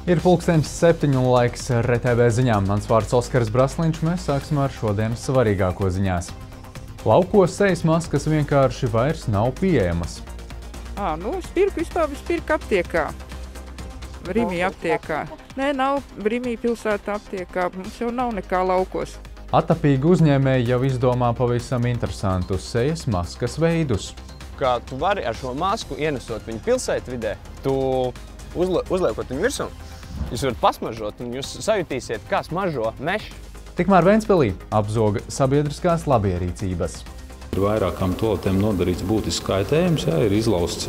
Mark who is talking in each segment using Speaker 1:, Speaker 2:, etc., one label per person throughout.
Speaker 1: Ir pulkstenis 7 un laiks RTV ziņām. Mans vārds Oskars Brasliņš, mēs sāksim ar šodienas svarīgāko ziņās. Laukos sejas maskas vienkārši vairs nav pieejamas.
Speaker 2: Es pirku aptiekā. Rīmī aptiekā. Nē, nav Rīmī pilsētā aptiekā. Mums jau nav nekā laukos.
Speaker 1: Atapīgi uzņēmēji jau izdomā pavisam interesantus sejas maskas veidus.
Speaker 3: Kā tu vari ar šo masku ienesot viņu pilsētvidē, tu uzliekot viņu virsū, jūs varat pasmažot un jūs sajutīsiet, kā smažo mežs.
Speaker 1: Tikmēr Ventspilī apzoga sabiedriskās labierīcības.
Speaker 4: Ir vairākām toaletēm nodarīts būtisks kaitējums, ir izlausts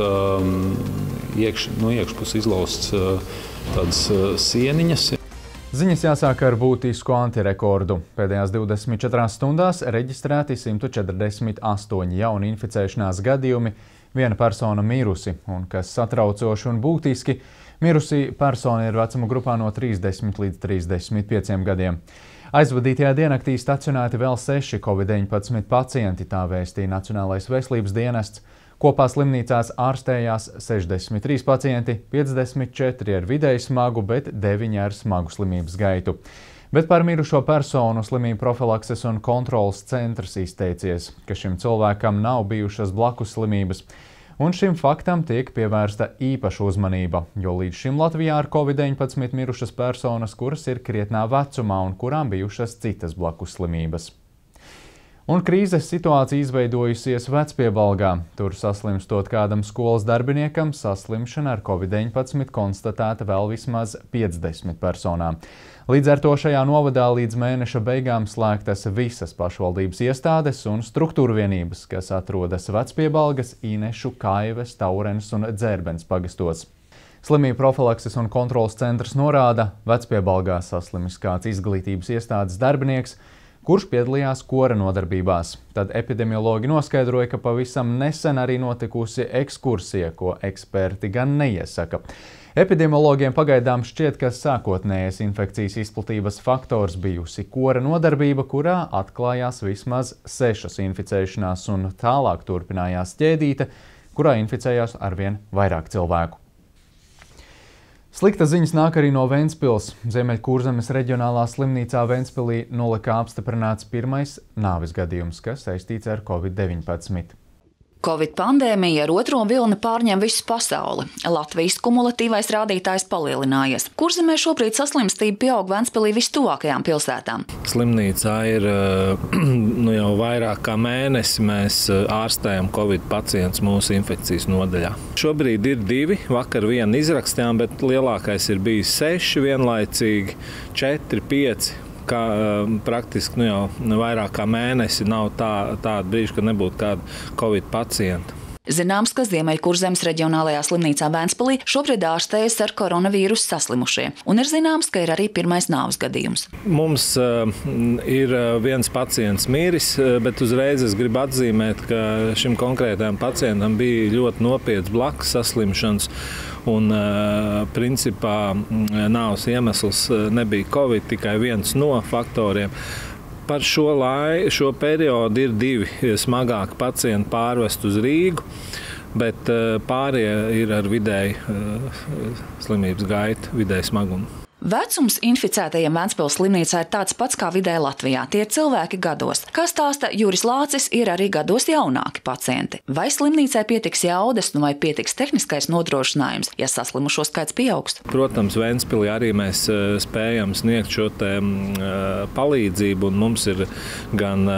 Speaker 4: no iekšpuses izlausts tādas sieniņas.
Speaker 1: Ziņas jāsāk ar būtisku antirekordu. Pēdējās 24 stundās reģistrēti 148 jauni inficēšanās gadījumi, viena persona mirusi, un kas satraucoši un būtiski, mirusī persona ir vecuma grupā no 30 līdz 35 gadiem. Aizvadītajā diennaktī stacionēti vēl 6 Covid-19 pacienti, tā vēstīja Nacionālais veselības dienests. Kopā slimnīcās ārstējās 63 pacienti, 54 ar vidēji smagu, bet 9 ar smagu slimības gaitu. Bet par mirušo personu slimību profilakses un kontrolas centrs izteicies, ka šim cilvēkam nav bijušas blakus slimības. Un šim faktam tiek pievērsta īpaša uzmanība, jo līdz šim Latvijā ar Covid-19 mirušas personas, kuras ir krietnā vecumā un kurām bijušas citas blakus slimības. Un krīzes situācija izveidojusies Vecpiebalgā. Tur saslimstot kādam skolas darbiniekam, saslimšana ar Covid-19 konstatēta vēl vismaz 50 personām. Līdz ar to šajā novadā līdz mēneša beigām slēgtas visas pašvaldības iestādes un struktūra vienības, kas atrodas Vecpiebalgas, Īnešu, Kaives, Taurenes un Dzērbens pagastos. Slimību profilakses un kontrolas centrs norāda, Vecpiebalgā saslimis kāds izglītības iestādes darbinieks, kurš piedalījās kora nodarbībās. Tad epidemiologi noskaidroja, ka pavisam nesen arī notikusi ekskursija, ko eksperti gan neiesaka. Epidemiologiem pagaidām šķiet, ka sākotnējais infekcijas izplatības faktors bijusi kora nodarbība, kurā atklājās vismaz 6 inficēšanās un tālāk turpinājās ķēdīte, kurā inficējās arvien vairāk cilvēku. Sliktas ziņas nāk arī no Ventspils. Ziemeļkurzemes reģionālā slimnīcā Ventspilī nolikā apstiprināts pirmais nāves gadījums, kas saistīts ar Covid-19.
Speaker 5: Covid pandēmija ar otro vilni pārņem visu pasauli. Latvijas kumulatīvais rādītājs palielinājies. Kurzemē šobrīd saslimstība pieaug Ventspilī vistuvākajām pilsētām.
Speaker 6: Slimnīcā ir jau vairāk kā mēnesi mēs ārstējam Covid pacientus mūsu infekcijas nodaļā. Šobrīd ir 2, vakar vienu izrakstījām, bet lielākais ir bijis 6 vienlaicīgi, 4, 5. Kā praktiski jau vairāk kā mēnesi nav tāda brīža, kad nebūtu kāda Covid pacienta.
Speaker 5: Zināms, ka Ziemeļkurzemes reģionālajā slimnīcā Ventspilī šobrīd ārstējas ar koronavīrusu saslimušie, un ir zināms, ka ir arī pirmais nāves gadījums.
Speaker 6: Mums ir viens pacients miris, bet uzreiz es gribu atzīmēt, ka šim konkrētajam pacientam bija ļoti nopietns blakus saslimšanas, un principā nāves iemesls nebija Covid, tikai viens no faktoriem. Par šo periodu ir 2 smagāki pacienti pārvest uz Rīgu, bet pārējie ir ar vidēju slimības gaitu, vidēju smagumu.
Speaker 5: Vecums inficētajiem Ventspils slimnīcā ir tāds pats kā vidēji Latvijā. Tie ir cilvēki gados. Kā stāsta Juris Lācis, ir arī gados jaunāki pacienti. Vai slimnīcai pietiks jaudas, vai pietiks tehniskais nodrošinājums, ja saslimušo skaits pieaugs?
Speaker 6: Protams, Ventspilī arī mēs spējam sniegt šo palīdzību, un mums ir gan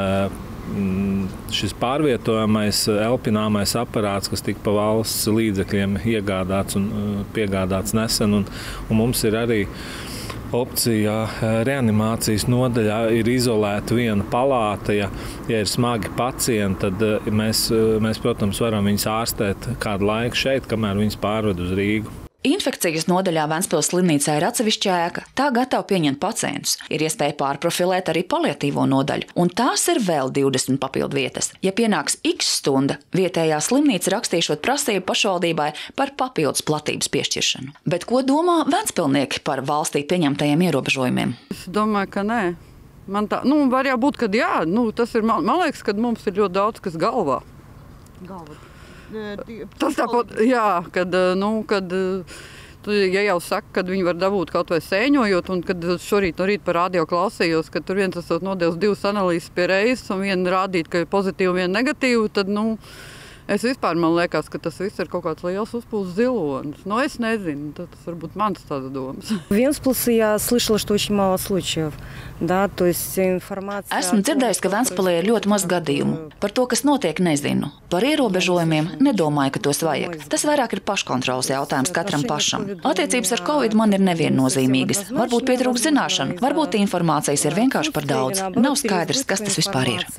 Speaker 6: šis pārvietojamais elpināmais aparāts, kas tika pa valsts līdzekļiem iegādāts un piegādāts nesen, un mums ir arī opcija reanimācijas nodaļā ir izolēta viena palāta. Ja ir smagi pacienti, tad mēs, protams, varam viņus ārstēt kādu laiku šeit, kamēr viņus pārved uz Rīgu.
Speaker 5: Infekcijas nodaļā Ventspils slimnīcā ir atsevišķa ēka. Tā gatava pieņemt pacientus. Ir iespēja pārprofilēt arī paliatīvo nodaļu, un tās ir vēl 20 papildu vietas. Ja pienāks X stunda, vietējā slimnīca rakstīšot prasību pašvaldībai par papildus platības piešķiršanu. Bet ko domā ventspilnieki par valstī pieņemtajiem ierobežojumiem?
Speaker 2: Es domāju, ka nē. Man tā, var jau būt, ka jā. Tas ir, man liekas, ka mums ir ļoti daudz, kas galvā. Tas tāpat, jā, kad
Speaker 7: ja jau saka, kad viņi var dabūt kaut vai sēņojot, un kad šorīt no rīta par radio klausījos, ka tur viens esot nodevis 2 analīzes pie reizes, un viena rādīt, ka ir pozitīva, viena negatīva, tad, es vispār, man liekas, ka tas viss ir kaut kāds liels uzpūsts zilonis. Es nezinu, tas varbūt mans tāda domas.
Speaker 8: Ventspilsē я слышала, что очень мало случаев. Да, то есть информация...
Speaker 5: Esmu dzirdējis, ka Ventspilī ir ļoti maz gadījumu. Par to, kas notiek, nezinu. Par ierobežojumiem nedomāju, ka tos vajag. Tas vairāk ir paškontroles jautājums katram pašam. Attiecības ar Covid man ir neviennozīmīgas. Varbūt pietrūkst zināšanu, varbūt informācijas ir vienkārši par daudz. Nav skaidrs, kas tas vispār ir.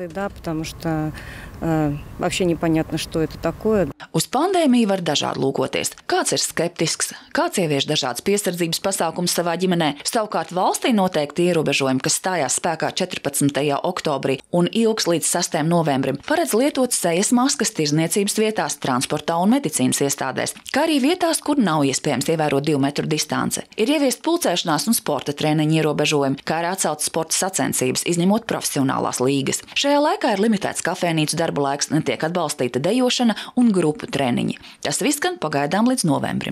Speaker 8: Вообще непонятно, что это такое.
Speaker 5: Uz pandēmiju var dažādi lūkoties. Kāds ir skeptisks, kāds ievieš dažādas piesardzības pasākumus savā ģimenē. Savukārt valstī noteikti ierobežojumi, kas stājās spēkā 14. oktobrī un ilgs līdz 6. novembrim, paredz lietot sejas maskas tirzniecības vietās, transportā un medicīnas iestādēs, kā arī vietās, kur nav iespējams ievērot 2 metru distanci. Ir ieviest pulcēšanās un sporta treniņu ierobežojumi, kā arī atcelt sporta sacensības, izņemot profesionālās līgas. Šajā laikā ir limitēts kafejnīcu darba laiks, netiek atbalstīta dejošana un grupu treniņi. Tas viss gan pagaidām līdz novembrim.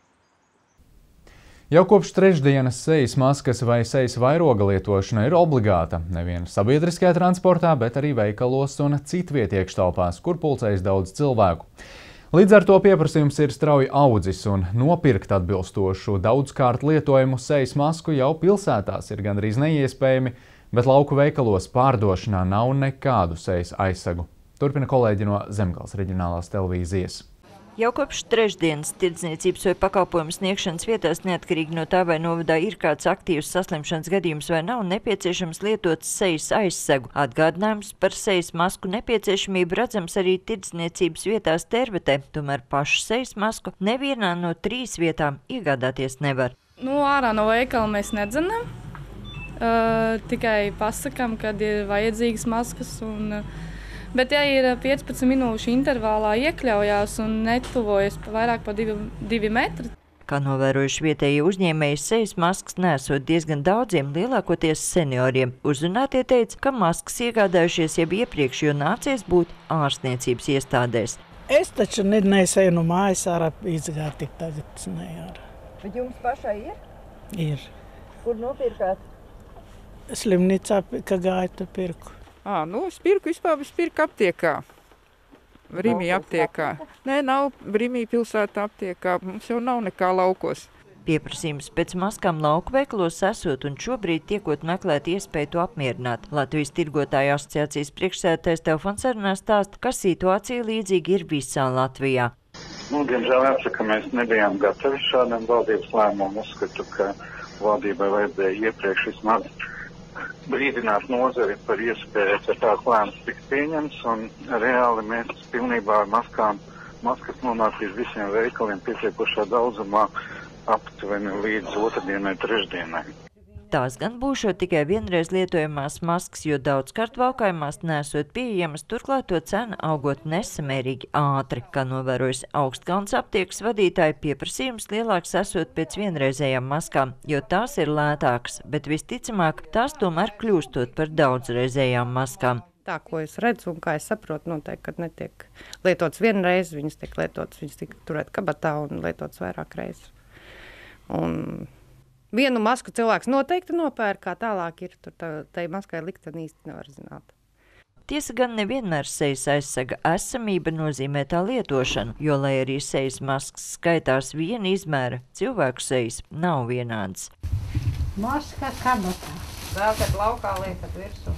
Speaker 1: Jau kopš trešdienas sejas maskas vai sejas vairoga lietošana ir obligāta nevien sabiedriskajā transportā, bet arī veikalos un citviet iekštelpās, kur pulcējas daudz cilvēku. Līdz ar to pieprasījums ir strauji audzis un nopirkt atbilstošu daudzkārt lietojumu sejas masku jau pilsētās ir gandrīz neiespējami, bet lauku veikalos pārdošanā nav nekādu sejas aizsegu. Turpina kolēģi no Zemgales reģionālās televīzijas.
Speaker 9: Jau kopš trešdienas tirdzniecības vai pakalpojumu sniegšanas vietās, neatkarīgi no tā, vai novadā ir kāds aktīvs saslimšanas gadījums vai nav, nepieciešams lietot sejas aizsegu. Atgādinājums par sejas masku nepieciešamību redzams arī tirdzniecības vietās Tervetē, tomēr pašu sejas masku nevienā no 3 vietām iegādāties nevar.
Speaker 10: Ārā no veikala mēs nedzenam, tikai pasakam, kad ir vajadzīgas maskas bet, ja ir 15 minūšu intervālā iekļaujās un netuvojas vairāk par 2 metri.
Speaker 9: Kā novērojuši vietējie uzņēmēji, sejas maskas nesot diezgan daudziem, lielākoties senioriem. Uzrunātie teica, ka maskas iegādājušies jau iepriekš, jo nācies būt ārstniecības iestādēs.
Speaker 11: Es taču nesēju no mājas ārā izgāju tik tagad nejāra.
Speaker 9: Bet jums pašai ir?
Speaker 11: Ir.
Speaker 9: Kur nopirkāt?
Speaker 11: Slimnīcā, ka gāju, tu pirku.
Speaker 2: Es pirku aptiekā. Rīmī aptiekā. Nē, nav Rīmī pilsētā aptiekā. Mums jau nav nekā laukos.
Speaker 9: Pieprasījums pēc maskām lauku veikalos esot un šobrīd tiekot meklēt iespēju to apmierināt. Latvijas tirgotāju asociācijas priekšsēdētājs Teofons Sarunās stāsta, ka situācija līdzīga ir visā Latvijā.
Speaker 12: Diemžēl jāsaka, mēs nebijām gatavi šādam valdības lēmumam. Uzskatu, ka valdībai vajadzēja iepriekš vismaz brīdināt nozari par iespēju, ka tās lēmums tiks pieņems, un reāli mēs pilnībā ar maskas nonāks visiem veikaliem pietiekošā daudzumā aptuveni līdz 2. un 3.
Speaker 9: Tās gan būšot tikai vienreiz lietojamās maskas, jo daudzkārt valkājumās nesot pieejamas, turklāt to cena augot nesamērīgi ātri. Kā novērojas Augstkalnas aptiekas vadītāji, pieprasījums lielāks esot pēc vienreizējām maskām, jo tās ir lētākas, bet visticamāk tās tomēr kļūstot par daudzreizējām maskām.
Speaker 8: Tā, ko es redzu un kā es saprotu, noteikti, kad netiek lietots vienreiz, viņas tiek turēt kabatā un lietots vairāk reizes. Vienu masku cilvēks noteikti nopērk, kā tālāk ir, tur tai maskai likteni īsti nevar zināt.
Speaker 9: Tiesa gan nevienmēr sejas aizsega esamība nozīmē tā lietošanu, jo, lai arī sejas maskas skaitās viena izmēra, cilvēku sejas nav vienādas.
Speaker 13: Maska kabatā.
Speaker 7: Vēl, kad laukā liekat virsū.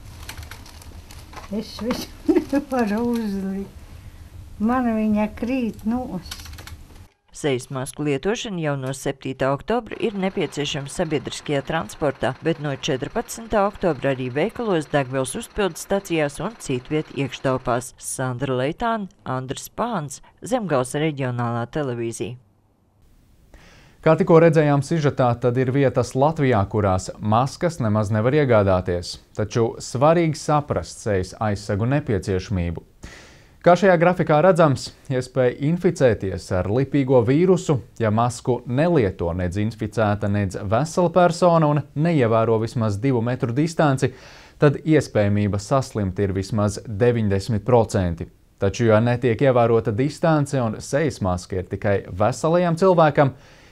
Speaker 13: Es visu nevaru uzlikt. Man viņa krīt nost.
Speaker 9: Sejas masku lietošana jau no 7. oktobra ir nepieciešama sabiedriskajā transportā, bet no 14. oktobra arī veikalos, degvielas uzpildes stacijās un citviet iekštelpās. Sandra Leitāne, Andris Pāns, Zemgales reģionālā televīzija.
Speaker 1: Kā tikko redzējām sižetā, tad ir vietas Latvijā, kurās maskas nemaz nevar iegādāties. Taču svarīgi saprast sejas aizsegu nepieciešamību. Kā šajā grafikā redzams, iespēja inficēties ar lipīgo vīrusu, ja masku nelieto nedz inficēta, nedz vesela persona un neievēro vismaz 2 metru distanci, tad iespējamība saslimt ir vismaz 90%. Taču, ja netiek ievērota distance un sejas maska ir tikai veselajam cilvēkam,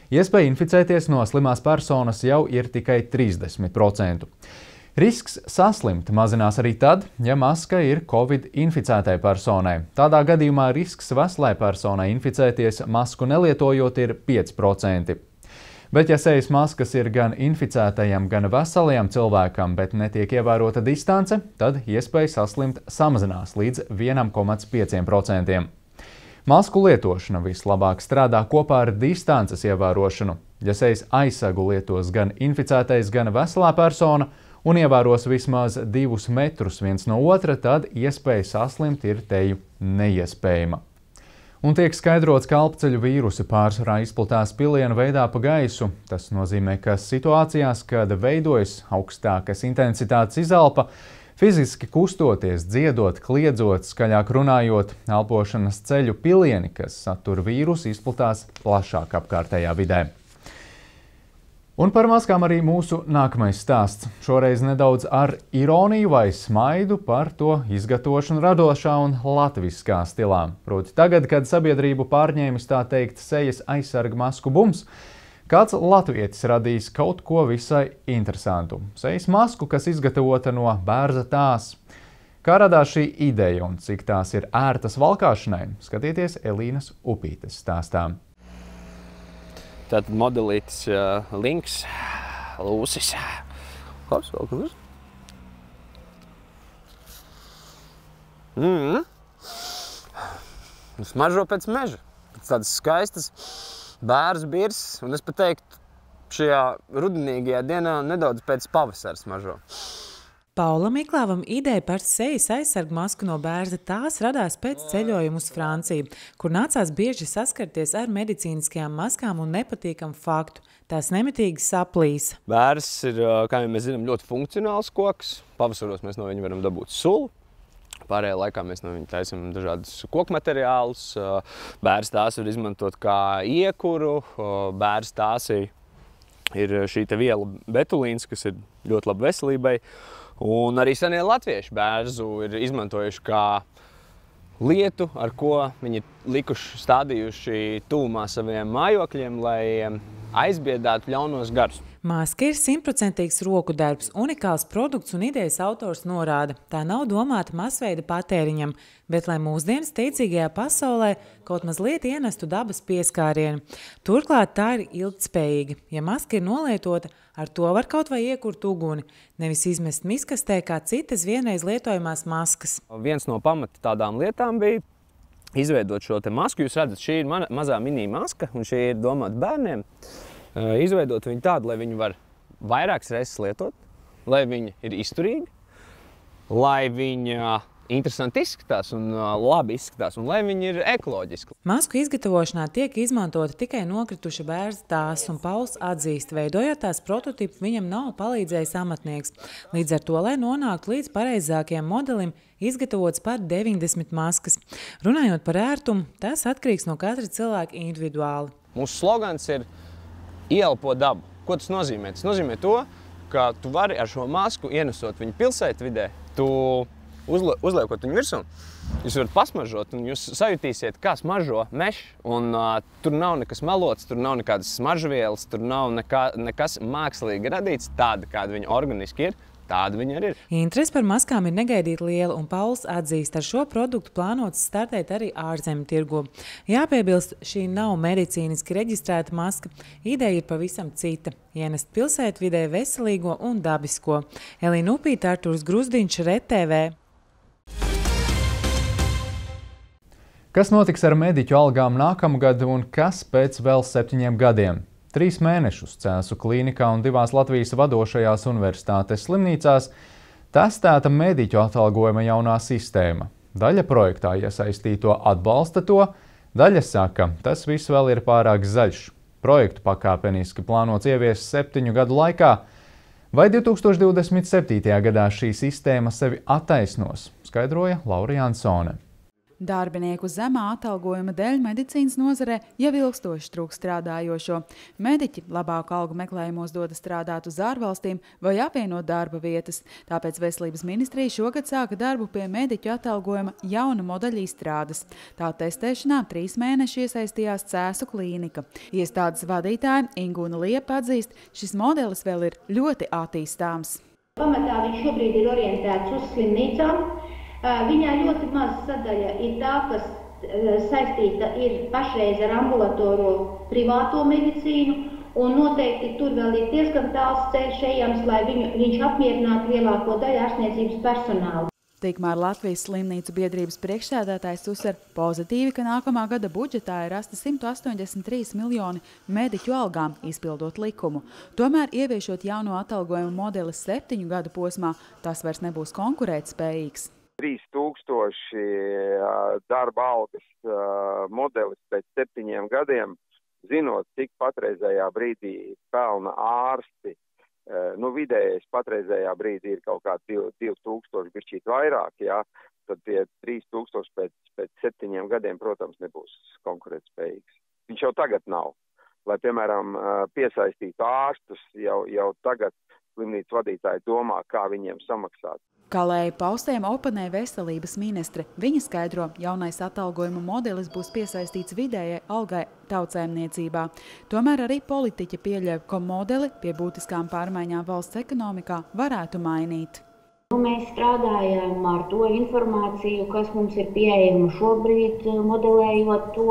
Speaker 1: Iespēja inficēties no slimās personas jau ir tikai 30%. Risks saslimt mazinās arī tad, ja maska ir Covid inficētai personai. Tādā gadījumā risks veselai personai inficēties masku nelietojot ir 5%. Bet, ja sejas maskas ir gan inficētajam, gan veselajam cilvēkam, bet netiek ievērota distance, tad iespēja saslimt samazinās līdz 1,5%. Masku lietošana vislabāk strādā kopā ar distances ievērošanu. Ja sejas aizsegu lietos gan inficētais, gan veselā persona un ievēros vismaz 2 metrus viens no otra, tad iespēja saslimt ir teju neiespējama. Un tiek skaidrots, ka elpceļu vīrusi pārsvarā izplatās pilienu veidā pa gaisu. Tas nozīmē, ka situācijās, kad veidojas augstākas intensitātes izelpa, fiziski kustoties, dziedot, kliedzot, skaļāk runājot, elpošanas ceļu pilieni, kas satur vīrusu, izplatās plašāk apkārtējā vidē. Un par maskām arī mūsu nākamais stāsts. Šoreiz nedaudz ar ironiju vai smaidu par to izgatavošanu radošā un latviskā stilā. Proti tagad, kad sabiedrību pārņēmis tā teikt sejas aizsarga masku bums, kāds latvietis radīs kaut ko visai interesantu. Sejas masku, kas izgatavota no bērza tās. Kā radās šī ideja un cik tās ir ērtas valkāšanai, skatieties Elīnas Upītes stāstā.
Speaker 3: Tātad modelītis links, lūsis. Kāds vēl kas? Smaržo pēc meža. Pēc tādas skaistas bērzu birs. Un es pat teiktu, šajā rudenīgajā dienā nedaudz pēc pavasara smaržo.
Speaker 14: Paulam Iklāvam ideja par sejas aizsargu masku no bērza tās radās pēc ceļojuma uz Franciju, kur nācās bieži saskarties ar medicīniskajām maskām un nepatīkamu faktu. Tās nemitīgi saplīsa.
Speaker 3: Bērs ir, kā jau mēs zinām, ļoti funkcionāls koks. Pavasaros mēs no viņa varam dabūt sulu. Pārējā laikā mēs no viņa taisam dažādus koku materiālus. Bērs tās var izmantot kā iekuru. Bērs tās ir šī viela betulīns, kas ir ļoti labi veselībai. Un arī senie latvieši bērzu ir izmantojuši kā lietu, ar ko viņi likuši stādījuši tuvumā saviem mājokļiem, lai aizbiedētu ļaunos garus.
Speaker 14: Maska ir 100% roku darbs, unikāls produkts un idejas autors norāda. Tā nav domāta masveida patēriņam, bet lai mūsdienas teicīgajā pasaulē kaut mazliet ienestu dabas pieskārienu. Turklāt tā ir ilgtspējīga. Ja maska ir nolietota, ar to var kaut vai iekurt uguni, nevis izmest miskastē kā citas vienreiz lietojamās maskas.
Speaker 3: Viens no pamata tādām lietām bija izveidot šo te masku. Jūs redzat, šī ir mazā mini maska, un šī ir domāta bērniem. Izveidot viņu tādu, lai viņu var vairākas reizes lietot, lai viņa ir izturīga, lai viņa interesanti izskatās un labi izskatās, un lai viņa ir ekoloģiska.
Speaker 14: Masku izgatavošanā tiek izmantota tikai nokrituša bērza tās, un Pauls atzīst, veidojot tās prototipu, viņam nav palīdzējis amatnieks. Līdz ar to, lai nonāktu līdz pareizākajam modelim, izgatavots par 90 maskas. Runājot par ērtumu, tas atkarīgs no katra cilvēka individuāli.
Speaker 3: Mūsu slogans ir Ieelpo dabu. Ko tas nozīmē? Tas nozīmē to, ka tu vari ar šo masku ienesot viņu pilsētvidē, tu uzliekot viņu virsū, jūs varat pasmaržot un jūs sajutīsiet, kā smaržo mežs. Un tur nav nekas melots, tur nav nekādas smaržvielas, tur nav nekas mākslīgi radīts, tāda, kāda viņa organiski ir. Tāda viņa arī ir.
Speaker 14: Interese par maskām ir negaidīti liela, un Pauls atzīst, ar šo produktu plānots startēt arī ārzemju tirgu. Jāpiebilst, šī nav medicīniski reģistrēta maska. Ideja ir pavisam cita – ienest pilsētvidē veselīgo un dabisko. Elīna Upīte, Artūrs Gruzdiņš, RTV.
Speaker 1: Kas notiks ar mediķu algām nākamgad un kas pēc vēl 7 gadiem? 3 mēnešus Cēsu klīnikā un 2 Latvijas vadošajās universitātes slimnīcās testēta mediķu atalgojuma jaunā sistēma. Daļa projektā iesaistīto atbalsta to, daļa saka, tas viss vēl ir pārāk zaļš. Projektu pakāpeniski plānots ieviest 7 gadu laikā. Vai 2027. gadā šī sistēma sevi attaisnos, skaidroja Laura Jansone.
Speaker 15: Darbinieku zemā atalgojuma dēļ medicīnas nozarē jau ilgstoši trūkst strādājošo. Mediķi labāku algu meklējumos dodas strādāt uz ārvalstīm vai apvienot darba vietas. Tāpēc Veselības ministrija šogad sāka darbu pie mediķu atalgojuma jauna modeļa izstrādes. Tā testēšanā 3 mēneši iesaistījās Cēsu klīnika. Iestādes vadītāja Ingūna Liepa atzīst, šis modelis vēl ir ļoti attīstāms.
Speaker 16: Pamatā viņš šobrīd ir orientēts uz slimnīcām. Viņā ļoti maza sadaļa ir tā, kas saistīta ir pašreiz ar ambulatoro privāto medicīnu, un noteikti tur vēl ir diezgan tāls ceļš ejams, lai viņš apmierinātu lielāko daļu ārstniecības personālu.
Speaker 15: Tikmēr Latvijas slimnīcu biedrības priekšsēdētājs uzsver pozitīvi, ka nākamā gada budžetā ir rasta 183 miljoni mediķu algām, izpildot likumu. Tomēr, ieviešot jauno atalgojumu modeli 7 gadu posmā, tas vairs nebūs konkurētspējīgs.
Speaker 17: 3000 darba algas modelis pēc 7 gadiem, zinot, cik patreizējā brīdī pelna ārsti. Vidējais patreizējā brīdī ir kaut kā 2000 bišķīt vairāk, jā, tad tie 3000 pēc 7 gadiem, protams, nebūs konkurētspējīgs. Viņš jau tagad nav. Lai, piemēram, piesaistītu ārstus, jau tagad slimnīcu vadītāji domā, kā viņiem samaksāt.
Speaker 15: Kalēji paustiem oponē veselības ministre. Viņa skaidro, jaunais atalgojuma modelis būs piesaistīts vidējai algai tautsēmniecībā. Tomēr arī politiķi pieļauj, ka modeli pie būtiskām pārmaiņām valsts ekonomikā varētu mainīt.
Speaker 16: Mēs strādājam ar to informāciju, kas mums ir pieejama šobrīd, modelējot to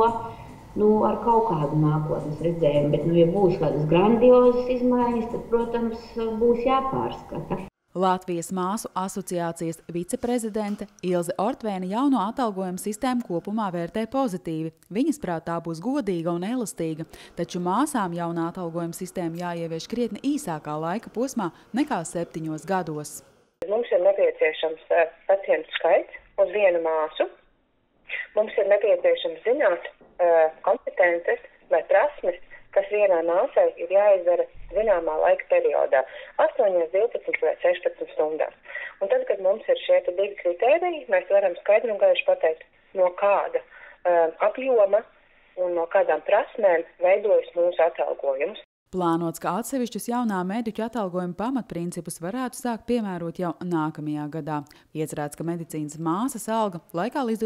Speaker 16: ar kaut kādu nākotnes redzējumu. Bet, ja būs kādas grandiozas izmaiņas, tad, protams, būs jāpārskata.
Speaker 15: Latvijas māsu asociācijas viceprezidente Ilze Ortvēne jauno atalgojuma sistēmu kopumā vērtē pozitīvi. Viņas prāt tā būs godīga un elastīga, taču māsām jaunā atalgojuma sistēma jāievieš krietni īsākā laika posmā nekā 7 gados.
Speaker 18: Mums ir nepieciešams pacientu skaits uz vienu māsu. Mums ir nepieciešams zināt kompetences vai prasmes, kas vienā māsai ir jāizdara zināmā laika periodā, 8, 12 vai 16 stundās. Un tad, kad mums ir šie 2 kritēriji, mēs varam skaidri un gaiši pateikt, no kāda apjoma un no kādām prasmēm veidojas mūsu atalgojums.
Speaker 15: Plānots, ka atsevišķus jaunā mediķu atalgojuma pamatprincipus varētu sākt piemērot jau nākamajā gadā. Iecerēts, ka medicīnas māsas alga laikā līdz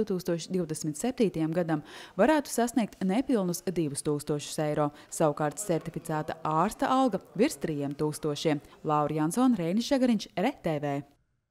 Speaker 15: 2027. gadam varētu sasniegt nepilnus 2000 eiro. Savukārt certificēta ārsta alga virs 3000. Laura Jansone, Reinis Žagariņš, RTV.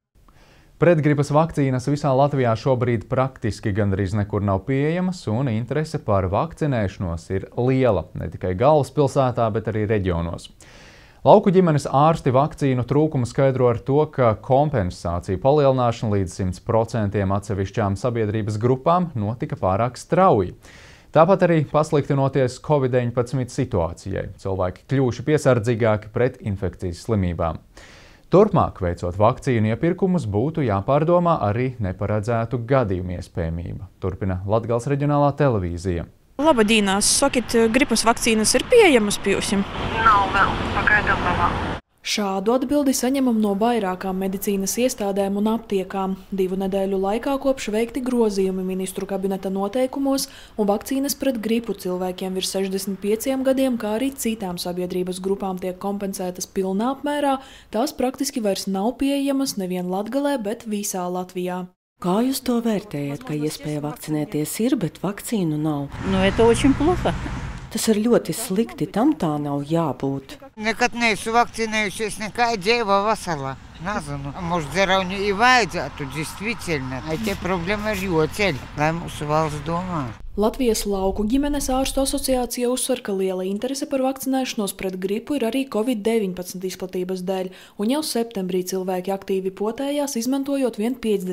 Speaker 1: Pretgripas vakcīnas visā Latvijā šobrīd praktiski gandrīz nekur nav pieejamas, un interese par vakcinēšanos ir liela, ne tikai galvaspilsētā, bet arī reģionos. Lauku ģimenes ārsti vakcīnu trūkumu skaidro ar to, ka kompensāciju palielināšana līdz 100% atsevišķām sabiedrības grupām notika pārāk strauji. Tāpat arī pasliktinoties Covid-19 situācijai, cilvēki kļuvuši piesardzīgāki pret infekcijas slimībām. Turpmāk, veicot vakcīnu iepirkumus, būtu jāpārdomā arī neparedzētu gadījumu iespējamība. Turpina Latgales reģionālā televīzija.
Speaker 19: Labadīnās, sakiet, gripas vakcīnas ir pieejamas piesim?
Speaker 20: Nav vēl, pagaidām vēl.
Speaker 19: Šādu atbildi saņemam no vairākām medicīnas iestādēm un aptiekām. 2 nedēļu laikā kopš veikti grozījumi ministru kabineta noteikumos un vakcīnas pret gripu cilvēkiem virs 65 gadiem, kā arī citām sabiedrības grupām tiek kompensētas pilnā apmērā, tās praktiski vairs nav pieejamas nevien Latgalē, bet visā Latvijā.
Speaker 21: Kā jūs to vērtējat, ka iespēja vakcinēties ir, bet vakcīnu nav?
Speaker 22: Это очень плохо.
Speaker 21: Tas ir ļoti slikti, tam tā nav jābūt.
Speaker 23: Nekad neesmu vakcinējušies, nekā dzīva vasarā. Nezinu, может, зарауņu и vajadzētu, действительно. Tie problēma ir joceļ, lai mūsu valsts domā.
Speaker 19: Latvijas lauku ģimenes ārstu asociācija uzsver, ka liela interese par vakcinēšanos pret gripu ir arī Covid-19 izplatības dēļ, un jau septembrī cilvēki aktīvi potējās, izmantojot vien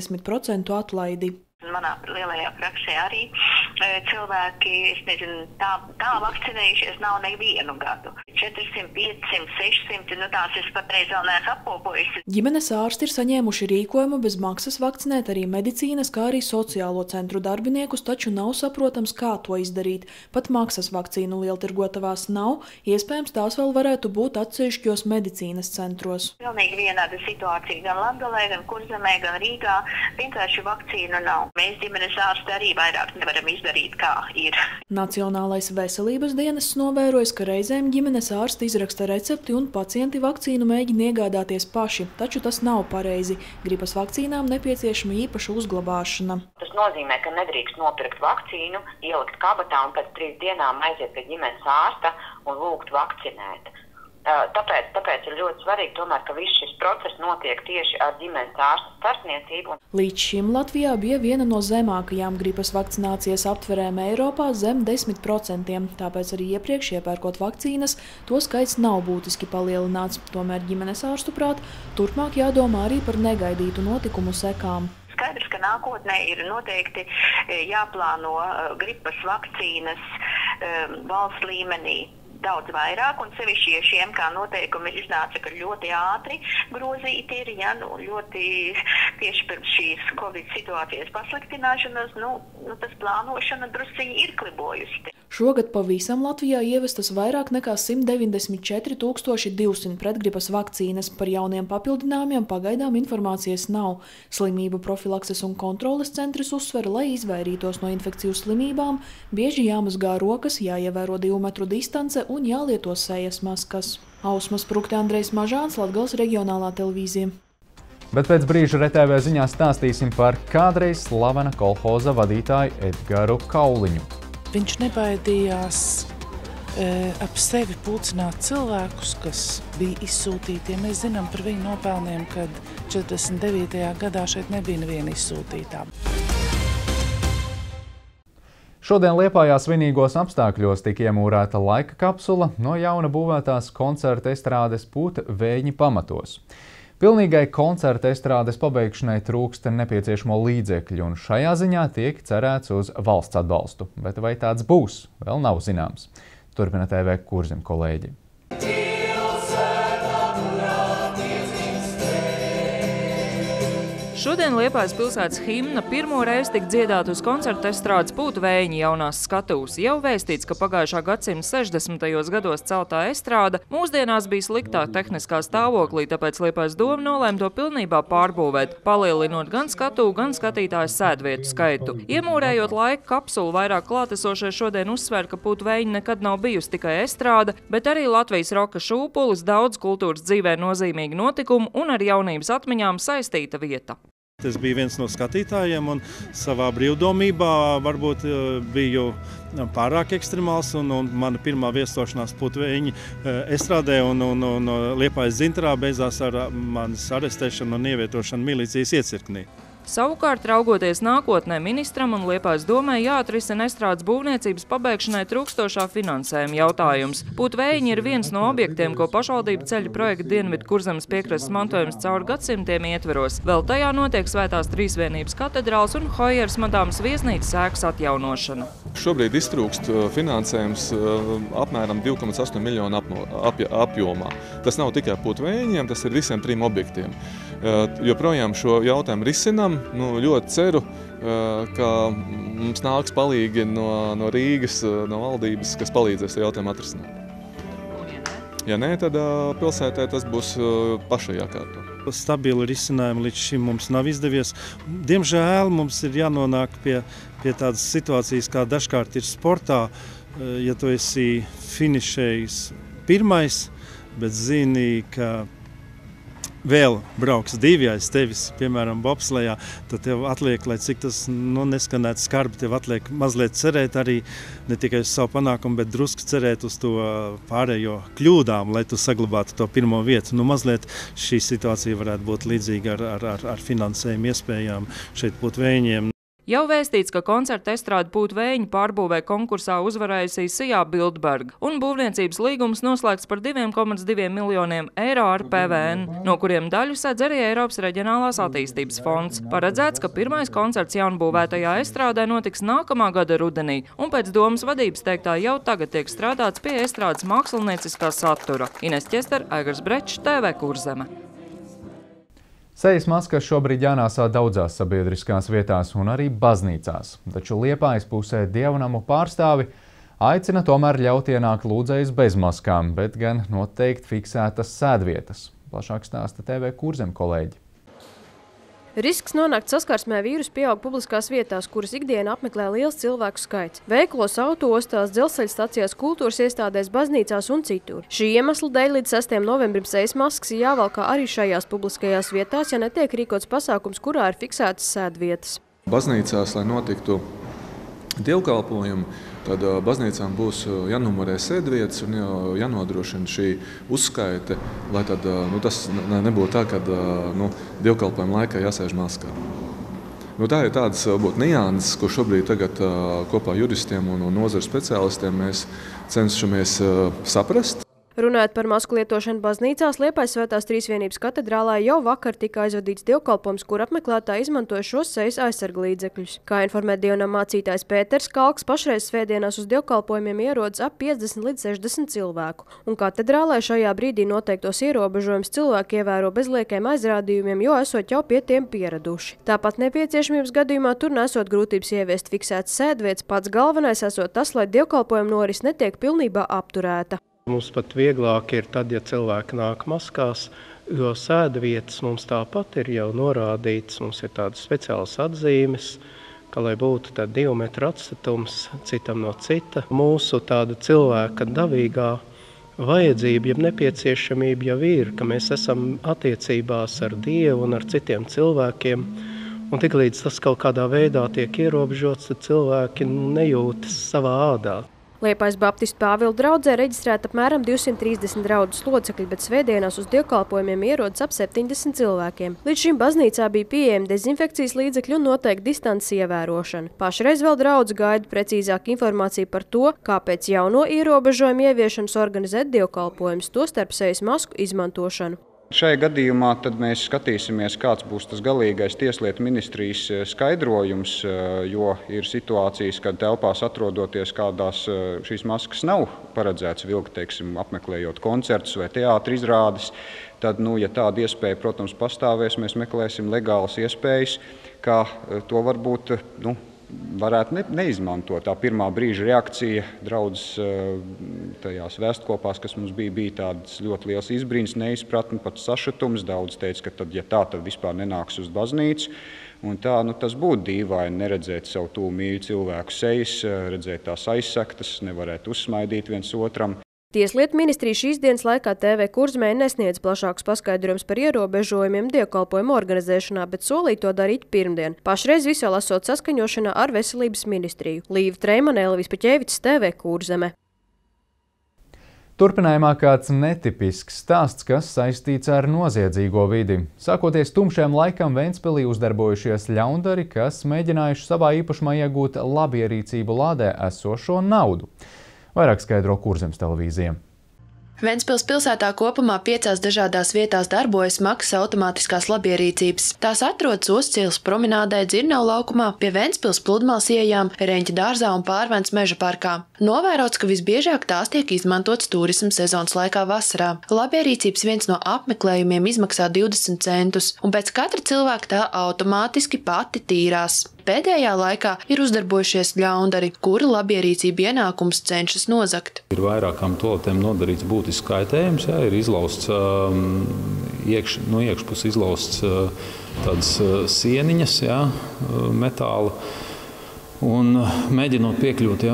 Speaker 19: 50% atlaidi.
Speaker 20: Manā lielajā praksē arī cilvēki, es nezinu, tā vakcinējušies nav nevienu gadu. 400, 500, 600, tās es patreiz vēl neesmu apkopojusi.
Speaker 19: Ģimenes ārsti ir saņēmuši rīkojumu bez maksas vakcinēt arī medicīnas, kā arī sociālo centru darbiniekus, taču nav saprotams, kā to izdarīt. Pat maksas vakcīnu lieltirgotavās nav, iespējams tās vēl varētu būt atsevišķos medicīnas centros.
Speaker 20: Pilnīgi vienāda situācija gan Latgalē, gan Kurzemē, gan Rīgā, vienkārši vakcīnu nav. Mēs ģimenes ārsti arī vairāk nevaram izdarīt, kā ir.
Speaker 19: Nacionālais veselības dienests novērojas, ka reizēm ģimenes ārsti izraksta recepti un pacienti vakcīnu mēģina iegādāties paši, taču tas nav pareizi. Gripas vakcīnām nepieciešama īpaša uzglabāšana.
Speaker 4: Tas nozīmē, ka nedrīkst nopirkt vakcīnu, ielikt kabatā un pēc 3 dienām aiziet pie ģimenes ārsta un lūgt vakcinēt. Tāpēc ir ļoti svarīgi, tomēr, ka viss šis process notiek tieši ar ģimenes ārsta starpniecību.
Speaker 19: Līdz šim Latvijā bija viena no zemākajām gripas vakcinācijas aptverēm Eiropā zem 10%, tāpēc arī iepriekš iepērkot vakcīnas, to skaits nav būtiski palielināts. Tomēr ģimenes ārstu prāt turpmāk jādomā arī par negaidītu notikumu sekām.
Speaker 20: Skaidrs, ka nākotnē ir noteikti jāplāno gripas vakcīnas valsts līmenī daudz vairāk, un sevišķi, ja šiem kā noteikumi iznāca, ka ļoti ātri grozīti ir, ļoti tieši pirms šīs Covid situācijas pasliktināšanas, tas plānošana drusciņi ir klibojusi.
Speaker 19: Šogad pavisam Latvijā ievestas vairāk nekā 194 200 pretgripas vakcīnas. Par jauniem papildinājumiem pagaidām informācijas nav. Slimību profilakses un kontroles centrs uzsver, lai izvairītos no infekciju slimībām, bieži jāmazgā rokas, jāievēro 2 metru distance un jālieto sejas maskas. Ausma Sprukte, Andrejs Mažāns, Latgales reģionālā televīzija.
Speaker 1: Bet pēc brīža RTV ziņās stāstīsim par kādreiz slavena kolhoza vadītāju Edgaru Kauliņu.
Speaker 6: Viņš nebaidījās ap sevi pulcināt cilvēkus, kas bija izsūtīti. Mēs zinām par viņu nopelniem, kad 49. gadā šeit nebija neviena izsūtītā.
Speaker 1: Šodien Liepājā svinīgos apstākļos tika iemūrēta laika kapsula no jauna būvētās koncerta estrādes Pūta Vēņi pamatos. Pilnīgai koncerta estrādes pabeigšanai trūkst nepieciešamo līdzekļu, un šajā ziņā tiek cerēts uz valsts atbalstu. Bet vai tāds būs, vēl nav zināms. Turpina TV Kurzem kolēģi.
Speaker 22: Šodien Liepājas pilsētas himna pirmo reizi tika dziedāta uz koncerta estrādes Pūta Vēņi jaunās skatuvas. Jau vēstīts, ka pagājušā gadsimta 60. gados celtā estrāda mūsdienās bija sliktā tehniskā stāvoklī, tāpēc Liepājas doma nolēma to pilnībā pārbūvēt, palielinot gan skatuvu, gan skatītāju sēdvietu skaitu. Iemūrējot laika kapsulu, vairāk klātesošie šodien uzsver, ka Pūta Vēņi nekad nav bijusi tikai estrāda, bet arī Latvijas roka šūpulis, daudz kultūras dzīvē nozīmīgi notikumi un ar jaunības atmiņām saistīta vieta.
Speaker 24: Es biju viens no skatītājiem un savā brīvdomībā varbūt biju pārāk ekstremāls, un mana pirmā viesošanās Pūta Vēņi estrādē un Liepājas Dzintarā beidzās ar manis arestēšanu un ievietošanu milicijas iecirknī.
Speaker 22: Savukārt, raugoties nākotnē, ministram un Liepājas domai jāatrisina estrādes būvniecības pabeigšanai trūkstošā finansējuma jautājums. Pūta Vēņi ir viens no objektiem, ko pašvaldība ceļa projekta Dienvidu Kurzemes piekrastes mantojums cauri gadsimtiem ietveros. Vēl tajā notiek Svētās Trīsvienības katedrāls un Hojeras madāmas viesnīcas ēkas atjaunošana.
Speaker 25: Šobrīd iztrūkst finansējums apmēram 2,8 miljonu apjomā. Tas nav tikai Pūta Vēņiem, tas ir visiem 3 objektiem. Joprojām šo jautājumu risinām. Ļoti ceru, ka mums nāks palīgi no Rīgas, no valdības, kas palīdzēs jautājumu atrisināt. Ja nē, tad pilsētē tas būs pašai jākārto.
Speaker 24: Stabili risinājumi līdz šim mums nav izdevies. Diemžēl mums ir jānonāk pie tādas situācijas, kā dažkārt ir sportā, ja tu esi finišējis pirmais, bet zini, ka vēl brauks 2 aiz tevis, piemēram, bobslejā, tad tev atliek, lai cik tas neskanētu skarbi, tev atliek mazliet cerēt arī ne tikai uz savu panākumu, bet drusku cerēt uz to pārējo kļūdām, lai tu saglabātu to pirmo vietu. Mazliet šī situācija varētu būt līdzīga ar finansējumu iespējām šeit Pūta Vēņiem.
Speaker 22: Jau vēstīts, ka koncerta estrāde Pūta Vēņi pārbūvē konkursā uzvarējusi Sijā Bildberga, un būvniecības līgums noslēgts par 2,2 miljoniem eiro ar PVN, no kuriem daļu sedz arī Eiropas Reģionālās attīstības fonds. Paredzēts, ka pirmais koncerts jaunbūvētajā estrādē notiks nākamā gada rudenī, un pēc domas vadības teiktā jau tagad tiek strādāts pie estrādes mākslinieciskā satura. Ines Ķester, Aigars Brečs, TV Kurzeme.
Speaker 1: Sejas maskas šobrīd jānāsā daudzās sabiedriskās vietās un arī baznīcās, taču Liepājas pusē dievnamu pārstāvi aicina tomēr ļaut ienākt lūdzējus bez maskām, bet gan noteikti fiksētas sēdvietas. Plašāk stāsta TV Kurzem kolēģi.
Speaker 2: Risks nonākt saskarsmē vīrusu pieaug publiskās vietās, kuras ikdiena apmeklē liels cilvēku skaits. Veikalos, autoostās, dzelzceļa stacijās, kultūras iestādēs, baznīcās un citur. Šī iemesla dēļ līdz 6. novembrim sejas maskas ir jāvalkā arī šajās publiskajās vietās, ja netiek rīkots pasākums, kurā ir fiksētas sēdvietas.
Speaker 25: Baznīcās, lai notiktu dievkalpojumi, tad baznīcām būs jānumurē sēdvietas un jānodrošina šī uzskaite, lai tad, tas nebūtu tā, ka dievkalpojuma laikā jāsēž maskā. Tā ir tādas varbūt nianses, ko šobrīd tagad kopā juristiem un nozaru speciālistiem mēs cenšamies saprast.
Speaker 2: Runājot par masku lietošanu baznīcās, Liepājas Svētās Trīsvienības katedrālā jau vakar tika aizvadīts dievkalpojums, kur apmeklētāji izmantoja šos sejas aizsarga līdzekļus. Kā informē dievnam mācītājs Pēters Kalks, pašreiz svētdienās uz dievkalpojumiem ierodas ap 50 līdz 60 cilvēku. Un katedrālē šajā brīdī noteiktos ierobežojums cilvēki ievēro bez liekiem aizrādījumiem, jo esot jau pie tiem pieraduši. Tāpat nepieciešamības gadījumā tur nesot grūtības ieviest fiksētas sēdvietas, pats galvenais esot tas, lai dievkalpojuma noris netiek pilnībā apturēta.
Speaker 5: Mums pat vieglāk ir tad, ja cilvēki nāk maskās, jo sēdvietas mums tāpat ir jau norādītas. Mums ir tādas speciālas atzīmes, ka, lai būtu 2 metru atstatums citam no cita, mūsu tāda cilvēka dabīgā vajadzība, ja nepieciešamība jau ir, ka mēs esam attiecībās ar Dievu un ar citiem cilvēkiem. Un tiklīdz tas kaut kādā veidā tiek ierobežots, tad cilvēki nejūtas savā ādā.
Speaker 2: Liepājas Baptistu Pāvila draudzē reģistrēta apmēram 230 draudzes locekļi, bet svētdienās uz dievkalpojumiem ierodas ap 70 cilvēkiem. Līdz šim baznīcā bija pieejami dezinfekcijas līdzekļi un noteikti distances ievērošana. Pašreiz vēl draudze gaida precīzāku informāciju par to, kāpēc jauno ierobežojumu ieviešanas organizēt dievkalpojumus, tostarp sejas masku izmantošanu.
Speaker 10: Šajā gadījumā tad mēs skatīsimies, kāds būs tas galīgais Tieslietu ministrijas skaidrojums, jo ir situācijas, kad telpās atrodoties, kādās šīs maskas nav paredzēts vilkt, teiksim, apmeklējot koncertus vai teātri izrādes. Tad, ja tāda iespēja, protams, pastāvēs, mēs meklēsim legālas iespējas, kā to varbūt, varētu neizmantot. Tā pirmā brīža reakcija draudzes tajās vēstkopās, kas mums bija tāds ļoti liels izbrīns, neizpratni, pat sašutums. Daudz teica, ka tad, ja tā, tad vispār nenāks uz baznīcu. Un tā, tas būtu dīvaini neredzēt savu tūvu mīļu cilvēku sejas, redzēt tās aizsaktas, nevarētu uzsmaidīt viens otram.
Speaker 2: Tieslietu ministrija šīs dienas laikā TV Kurzemē nesniedz plašākus paskaidrojumus par ierobežojumiem dievkalpojumu organizēšanā, bet solīja to darīt pirmdien. Pašreiz visu esot saskaņošanā ar Veselības ministriju. Līva Treimane, Elvis Paķēvics, TV Kurzeme.
Speaker 1: Turpinājumā kāds netipisks stāsts, kas saistīts ar noziedzīgo vidi. Sākoties tumšajam laikam Ventspilī uzdarbojušies ļaundari, kas mēģinājuši savā īpašumā iegūt labierīcību lādē esošo naudu. Vairāk skaidro Kurzemes televīzija.
Speaker 11: Ventspils pilsētā kopumā 5 dažādās vietās darbojas maksas automātiskās labierīcības. Tās atrodas Ostcielas promenādē, Dzirnavu laukumā, pie Ventspils pludmales iejām, Reņķa dārzā un Pārvents meža parkā. Novērots, ka visbiežāk tās tiek izmantotas turisma sezonas laikā vasarā. Labierīcības viens no apmeklējumiem izmaksā 20 centus, un pēc katra cilvēka tā automātiski pati tīrās. Pēdējā laikā ir uzdarbojušies ļaundari, kuri labierīcību ienākums cenšas nozagt.
Speaker 12: Ir vairākām toaletēm nodarīts būtisks kaitējums, ir izlausts no iekšpuses izlausts tādas sieniņas, metāla, un mēģinot piekļūt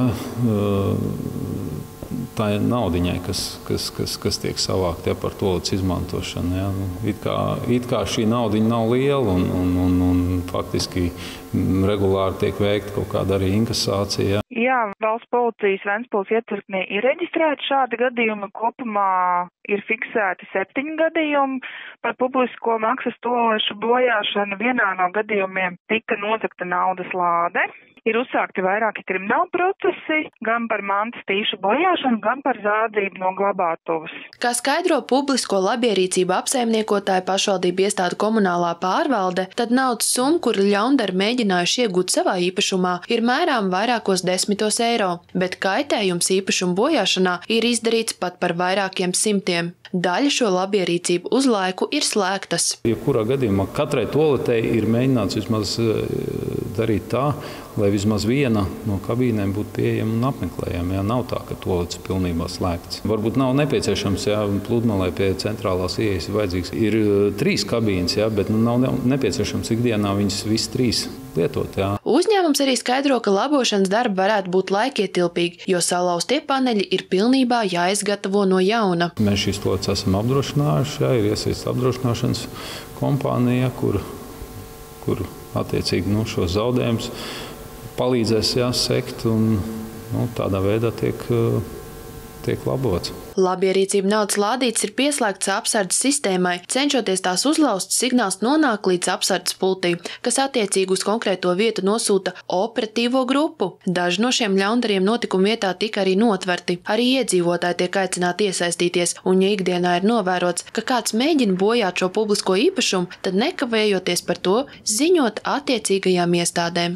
Speaker 12: tā naudiņai, kas tiek savākta par toaletes izmantošanu. It kā šī naudiņa nav liela un faktiski regulāri tiek veikta kaut kāda arī inkasācija.
Speaker 26: Jā, valsts policijas Ventspils iecirknī ir reģistrēti šādi gadījumi. Kopumā ir fiksēti 7 gadījumi par publisko maksas toalešu bojāšanu. Vienā no gadījumiem tika nozagta naudas lāde. Ir uzsākti vairāki krimināli procesi, gan par mantas tīšu bojāšanu, gan par zādzību no glabātuves.
Speaker 11: Kā skaidro publisko labierīcību apsaimniekotāja pašvaldību iestādu komunālā pārvalde, tad naudas summa, kuru ļaundari mēģinājuši iegūt savā īpašumā, ir mērām vairākos 10 eiro, bet kaitējums īpašumu bojāšanā ir izdarīts pat par vairākiem simtiem. Daļa šo labierīcību uz laiku ir slēgtas.
Speaker 12: Jebkurā gadījumā katrai toaletei ir mēģināts vismaz darīt tā, lai vismaz viena no kabīnēm būtu pieejama un apmeklējama. Jā, nav tā, ka toalets ir pilnībā slēgts. Varbūt nav nepieciešams, jā, pludmalē pie centrālās ieejas ir vajadzīgs. Ir 3 kabīnes, jā, bet nav nepieciešams ikdienā viņas visas 3 lietot. Jā.
Speaker 11: Uzņēmums arī skaidro, ka labošanas darbi varētu būt laikietilpīgi, jo salauztie paneļi ir pilnībā jāizgatavo no jauna.
Speaker 12: Mēs šīs toaletes esam apdrošinājuši, jā, ir iesaistīta apdrošināšanas kompānija, kur attiecīgi šos zaudējumus palīdzēs sekt un tādā veidā tiek labots.
Speaker 11: Labierīcība naudas lādītes ir pieslēgts apsardzes sistēmai. Cenšoties tās uzlauzt, signāls nonāk līdz apsardzes pultī, kas attiecīgi uz konkrēto vietu nosūta operatīvo grupu. Daži no šiem ļaundariem notikuma vietā tika arī notverti. Arī iedzīvotāji tiek aicināti iesaistīties, un ja ikdienā ir novērots, ka kāds mēģina bojāt šo publisko īpašumu, tad nekavējoties par to ziņot attiecīgajām iestādēm.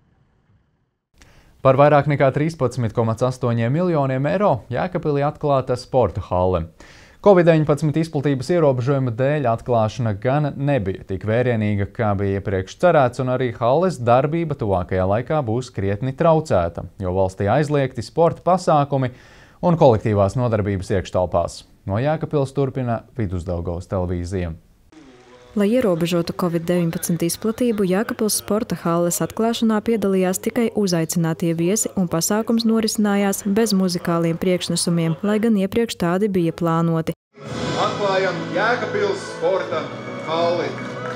Speaker 1: Par vairāk nekā 13,8 miljoniem eiro Jēkabpilī atklāta sporta halle. Covid-19 izplatības ierobežojuma dēļ atklāšana gan nebija tik vērienīga, kā bija iepriekš cerēts, un arī halles darbība tuvākajā laikā būs krietni traucēta, jo valstī aizliegti sporta pasākumi un kolektīvās nodarbības iekštelpās. No Jēkabpils turpina Vidusdaugavas televīzija.
Speaker 3: Lai ierobežotu Covid-19 izplatību, Jēkabpils sporta halles atklāšanā piedalījās tikai uzaicinātie viesi un pasākums norisinājās bez muzikāliem priekšnesumiem, lai gan iepriekš tādi bija plānoti.
Speaker 7: Atklājam Jēkabpils sporta halli.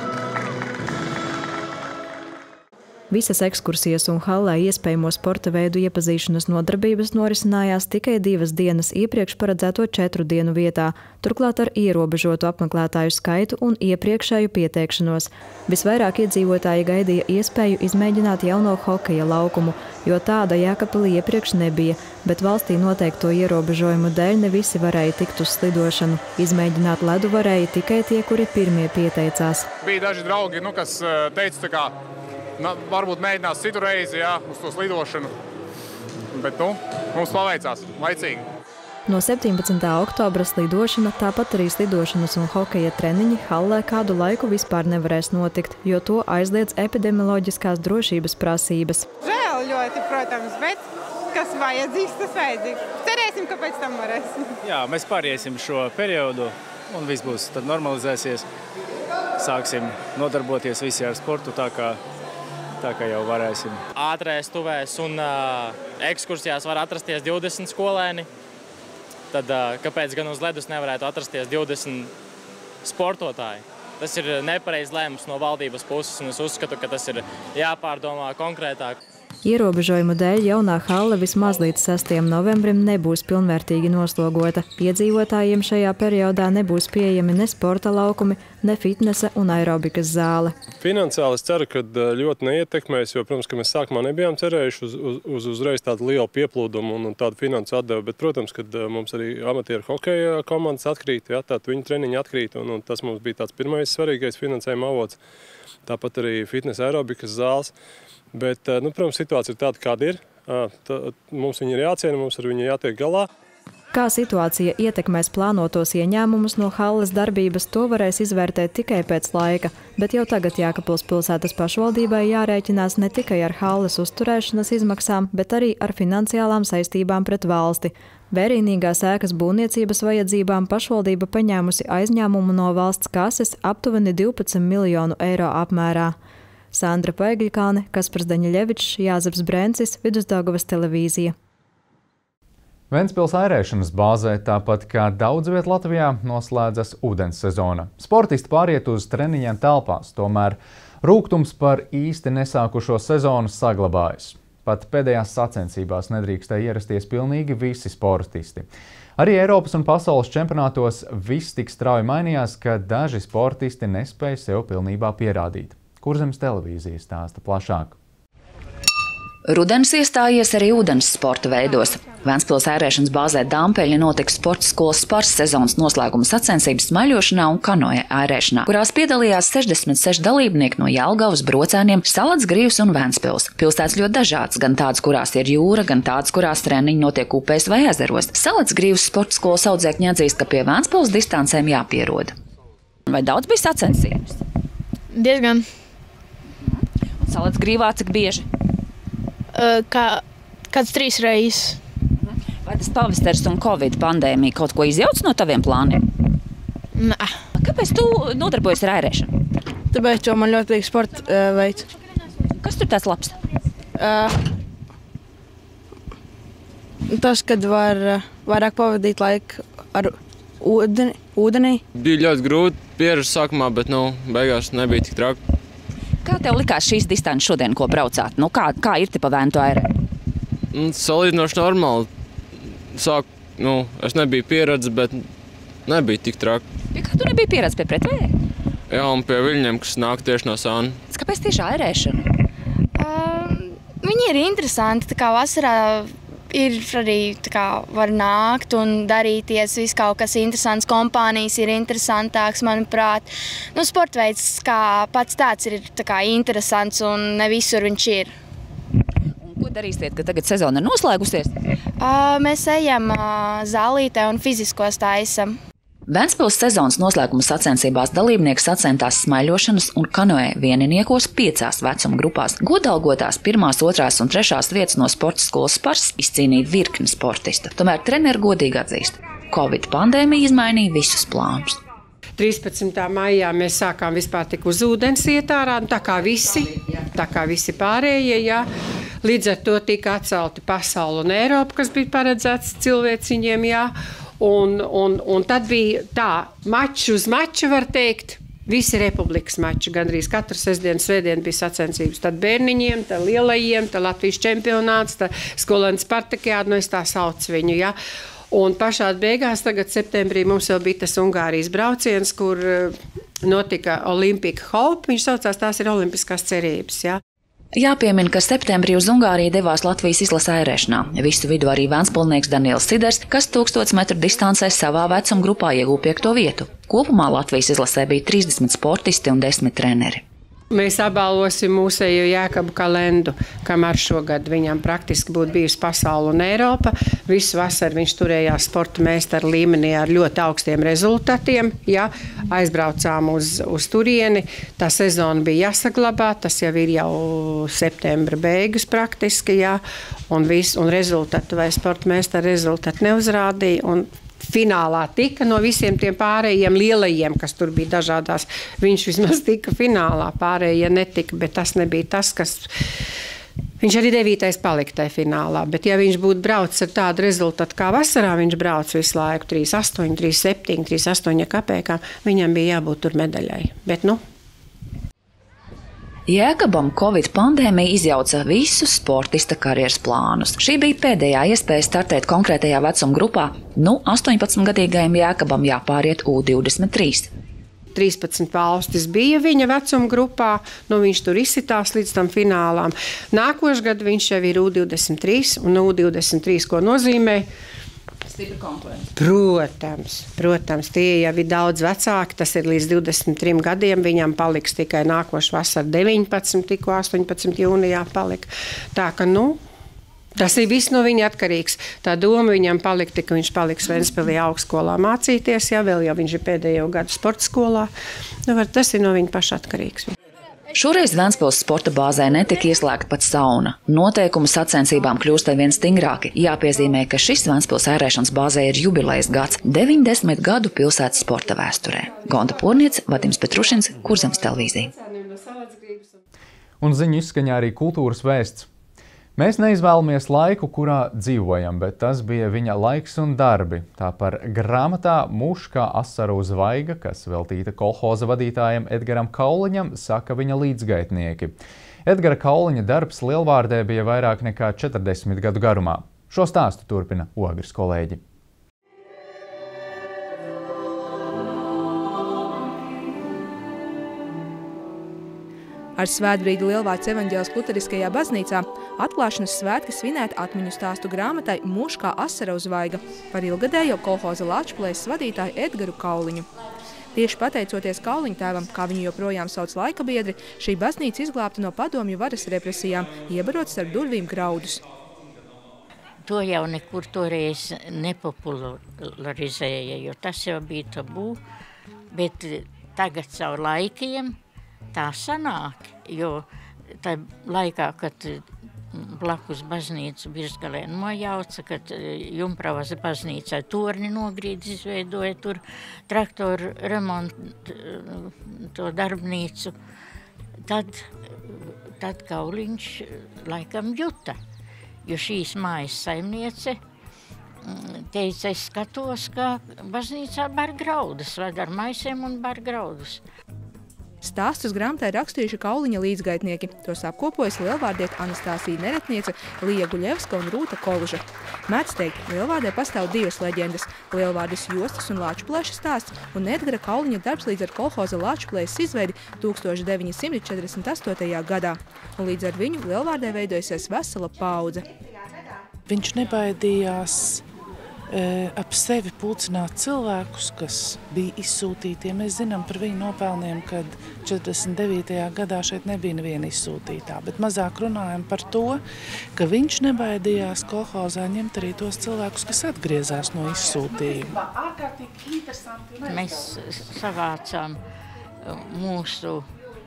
Speaker 3: Visas ekskursijas un hallē iespējamo sporta veidu iepazīšanas nodarbības norisinājās tikai 2 dienas iepriekš paredzēto 4 dienu vietā, turklāt ar ierobežotu apmeklētāju skaitu un iepriekšēju pieteikšanos. Visvairāk iedzīvotāji gaidīja iespēju izmēģināt jauno hokeja laukumu, jo tāda Jēkabpilī iepriekš nebija, bet valstī noteikto ierobežojumu dēļ ne visi varēja tikt uz slidošanu. Izmēģināt ledu varēja tikai tie, kuri pirmie pieteicās.
Speaker 8: Bija daži draugi, kas teica, varbūt mēģinās citu reizi, uz to slidošanu, bet, mums paveicās, laicīgi.
Speaker 3: No 17. oktobra slidošana, tāpat arī slidošanas un hokeja treniņi hallē kādu laiku vispār nevarēs notikt, jo to aizliedz epidemioloģiskās drošības prasības.
Speaker 9: Žēl ļoti, protams, bet kas vajadzīgs, tas vajadzīgs. Cerēsim, ka pēc tam varēsim.
Speaker 13: Jā, mēs pāriesim šo periodu un viss būs, tad normalizēsies. Sāksim nodarboties visi ar sportu, tā kā jau varēsim.
Speaker 14: Ātrēs, tuvēs un ekskursijās var atrasties 20 skolēni. Tad kāpēc gan uz ledus nevarētu atrasties 20 sportotāji? Tas ir nepareizs lēmums no valdības puses, un es uzskatu, ka tas ir jāpārdomā konkrētāk.
Speaker 3: Ierobežojumu dēļ jaunā halle vismaz līdz 6. novembrim nebūs pilnvērtīgi noslogota. Iedzīvotājiem šajā periodā nebūs pieejami ne sporta laukumi, ne fitnesa un aerobikas zāle.
Speaker 27: Finansiāli es ceru, ka ļoti neietekmēs, jo, protams, ka mēs sākumā nebijām cerējuši uzreiz tādu lielu pieplūdumu un tādu finansu atdevu, bet, protams, kad mums arī amatieru hokeja komandas atkrīt, tātad viņu treniņi atkrīt, un tas mums bija tāds pirmais svarīgais finansējuma avots. Tāpat arī fitnesa aerobikas zāles. Bet, protams, situācija ir tāda, kāda ir. Mums viņi ir jāciena, mums ar viņu jātiek galā.
Speaker 3: Kā situācija ietekmēs plānotos ieņēmumus no halles darbības, to varēs izvērtēt tikai pēc laika, bet jau tagad Jēkabpils pilsētas pašvaldībai jārēķinās ne tikai ar halles uzturēšanas izmaksām, bet arī ar finansiālām saistībām pret valsti. Vērienīgās ēkas būvniecības vajadzībām pašvaldība paņēmusi aizņēmumu no valsts kases aptuveni 12 miljonu eiro apmērā. Sandra Paigļikāne, Kaspars Daņeļevičs, Jāzeps Brencis, Vidusdaugavas televīzija.
Speaker 1: Ventspils airēšanas bāzē, tāpat kā daudz viet Latvijā, noslēdzas ūdens sezona. Sportisti pāriet uz treniņiem telpās, tomēr rūgtums par īsti nesākušo sezonu saglabājas. Pat pēdējās sacensībās nedrīkstēja ierasties pilnīgi visi sportisti. Arī Eiropas un pasaules čempionātos viss tik strauji mainījās, ka daži sportisti nespēja sev pilnībā pierādīt. Kurzemes televīzija stāsta plašāk.
Speaker 28: Rudens iestājies arī ūdens sporta veidos. Ventspils airēšanas bāzē Dāmpeļa notiks sporta skolas spars sezonas noslēguma sacensības smaļošanā un kanoja airēšanā, kurās piedalījās 66 dalībnieki no Jelgavas, Brocēniem, Salacgrīvas un Ventspils. Pilsētas ļoti dažādas, gan tādas, kurās ir jūra, gan tādas, kurās treniņi notiek upēs vai ezeros. Salacgrīvas sporta skolas audzēkņi atzīst, ka pie Ventspils distancēm jāpierod. Vai daudz bija sacensības?
Speaker 29: Diezgan.
Speaker 28: Salats grīvā cik bieži?
Speaker 4: Kāds 3 reizes.
Speaker 28: Vai tas pavasars un Covid pandēmija kaut ko izjauc no taviem plāniem?
Speaker 4: Nē.
Speaker 28: Kāpēc tu nodarbojies ar ērēšanu?
Speaker 4: Tāpēc, jo man ļoti patīk sporta veids.
Speaker 28: Kas tur tāds labs?
Speaker 4: Tas, kad var vairāk pavadīt laiku ar ūdenī.
Speaker 15: Bija ļoti grūti pierast sākumā, bet beigās nebija tik traki.
Speaker 28: Kā tev likās šīs distances šodien, ko braucāt? Kā ir te pa Vēntu ērē?
Speaker 15: Salīdzinoši normāli. Es nebiju pieredzis, bet nebija tik traki.
Speaker 28: Pie kā tu nebija pieredzis? Pie pretvēja?
Speaker 15: Jā, un pie viļņiem, kas nāk tieši no sāna.
Speaker 28: Kāpēc tieši ērēšana?
Speaker 4: Viņi ir interesanti, tā kā vasarā ir arī var nākt un darīties viss kaut kas interesants. Kompānijas ir interesantāks, manuprāt. Sporta veids kā pats tāds ir interesants un ne visur viņš ir.
Speaker 28: Un ko darīsiet, ka tagad sezona ir noslēgusies?
Speaker 4: Mēs ejam zālītē un fiziskos taisam.
Speaker 28: Ventspils sezonas noslēguma sacensībās dalībnieki sacentās smaiļošanas un kanoē vieniniekos 5 vecuma grupās. Godalgotās 1., 2. un 3. vietas no sporta skolas Spars izcīnīja virkni sportistu. Tomēr treneri godīgi atzīst, Covid pandēmija izmainīja visus plānus.
Speaker 16: 13. maijā mēs sākām vispār tik uz ūdens iet ārā, tā kā visi pārējie, jā. Līdz ar to tika atcelti pasauli un Eiropa, kas bija paredzēts cilvēciņiem, jā. Un tad bija tā, maču uz maču var teikt, visi republikas mači, gandrīz katru sestdienu, svētdienu bija sacensības. Tad bērniņiem, tad lielajiem, tad Latvijas čempionāts, tad skolēnu Spartakiādu, es tā sauc viņu, ja. Un pašā beigās tagad septembrī mums vēl bija tas Ungārijas brauciens, kur notika Olympika Hope, viņš saucās, tās ir olimpiskās cerības, ja.
Speaker 28: Jāpiemina, ka septembrī uz Ungāriju devās Latvijas izlase ērēšanā. Visu vidu arī vēnspilnieks Daniels Siders, kas 1000 metru distancē savā vecuma grupā iegūja 5. vietu. Kopumā Latvijas izlasē bija 30 sportisti un 10 treneri.
Speaker 16: Mēs apbalvosim mūsējo Jēkabu Kalendu, kamēr šogad viņam praktiski būtu bijusi pasaule un Eiropa. Visu vasaru viņš turējās sporta meistaru līmenī ar ļoti augstiem rezultatiem. Ja, aizbraucām uz turieni, tā sezona bija jāsaglabā, tas jau ir jau septembra beigas praktiski, ja, un rezultatu vai sporta meistaru rezultatu neuzrādīja. Un finālā tika no visiem tiem pārējiem lielajiem, kas tur bija dažādās. Viņš vismaz tika finālā, pārējie netika, bet tas nebija tas, kas... Viņš arī 9. palika tajā finālā, bet ja viņš būtu braucis ar tādu rezultātu kā vasarā, viņš brauc visu laiku 3,8, 3,7, 3,8 kapēkām, viņam bija jābūt tur medaļai. Bet,
Speaker 28: Jēkabam Covid pandēmija izjauca visus sportista karjeras plānus. Šī bija pēdējā iespēja startēt konkrētajā vecuma grupā. 18-gadīgajam Jēkabam jāpāriet U23.
Speaker 16: 13 valstis bija viņa vecuma grupā, viņš tur izsitās līdz tam finālām. Nākošgad viņš jau ir U23, un U23, ko nozīmē? Protams, tie jau ir daudz vecāki, tas ir līdz 23 gadiem, viņam paliks tikai nākošu vasaru 19, tikko 18 jūnijā palika. Tā ka, tas ir viss no viņa atkarīgs. Tā doma viņam palika, tik viņš paliks Ventspilī augstskolā mācīties, vēl jau viņš ir pēdējo gadu sporta skolā. Tas ir no viņa paša atkarīgs.
Speaker 28: Šoreiz Ventspils sporta bāzē netika ieslēgta pat sauna. Noteikumi sacensībām kļūst arvien stingrāki. Jāpiezīmē, ka šis Ventspils ērēšanas bāzē ir jubilejas gads 90 gadu pilsētas sporta vēsturē. Gonta Porniec, Vadims Petrušins, Kurzemes televīzija.
Speaker 1: Un ziņu izskaņā arī kultūras vēsts. Mēs neizvēlamies laiku, kurā dzīvojam, bet tas bija viņa laiks un darbi. Tā par grāmatā Muškā asaru zvaigžne, kas veltīta kolhoza vadītājam Edgaram Kauliņam, saka viņa līdzgaitnieki. Edgara Kauliņa darbs Lielvārdē bija vairāk nekā 40 gadu garumā. Šo stāstu turpina Ogres kolēģi.
Speaker 17: Ar svētbrīdi Lielvārdes evaņģēliskajā luteriskajā baznīcā atklāšanas svētki svinēt atmiņu stāstu grāmatai Muškā asara zvaigžne par ilgadējo kolhoza Lāčplēses vadītāju Edgaru Kauliņu. Tieši pateicoties Kauliņa tēvam, kā viņu joprojām sauc laika biedri, šī baznīca izglābta no padomju varas represijām, iebarot starp durvīm graudus.
Speaker 18: To jau nekur toreiz nepopularizēja, jo tas jau bija tabū, bet tagad caur laikiem tā sanāk, jo tā laikā, kad blakus baznīcu Birzgalē nojauca, kad Jumpravas baznīcā torni nogrīd, izveidoja tur traktoru remontu, to darbnīcu. Tad Kauliņš laikam juta, jo šīs mājas saimniece teica, es skatos, ka baznīcā bar graudus, ved ar maisiem un bar graudus.
Speaker 17: Stāstus grāmatai rakstījuši Kauliņa līdzgaitnieki. Tos apkopojas lielvārdiete Anastāsija Neretniece, Lija Guļevska un Rūta Kolža. Mēdz teikt, lielvārdē pastāv divas leģendas – Lielvārdes Jostas un Lāčplēša stāsts un Edgara Kauliņa darbs līdz ar kolhoza Lāčplējas izveidi 1948. gadā. Un līdz ar viņu lielvārdē veidojusies vesela paudze.
Speaker 6: Viņš nebaidījās ap sevi pulcināt cilvēkus, kas bija izsūtīti. Mēs zinām par viņu nopelniem, kad 49. gadā šeit nebija neviena izsūtītā, bet mazāk runājam par to, ka viņš nebaidījās kolhozā ņemt arī tos cilvēkus, kas atgriezās no izsūtījuma.
Speaker 18: Mēs savācām mūsu